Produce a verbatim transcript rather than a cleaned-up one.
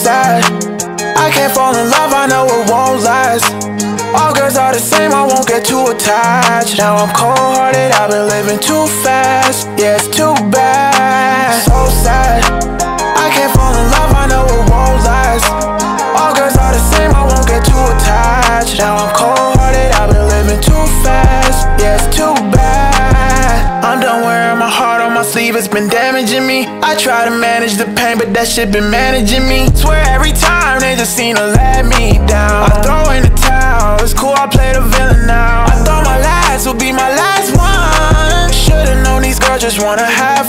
sad. I can't fall in love, I know it won't last. All girls are the same, I won't get too attached. Now I'm cold-hearted, I've been living too fast. Yeah, it's too bad, so sad. I can't fall in love, I know it won't last. All girls are the same, I won't get too attached. Now I'm cold-hearted, I've been living too fast. Yeah, it's too bad. I'm done wearing my heart on my sleeve, it's been damaging me. I try to manage the pain, but that shit been managing me. Swear every time they just seem to let me down. I throw in the towel, it's cool, I play the villain now. I thought my last would be my last one. Should've known these girls just wanna have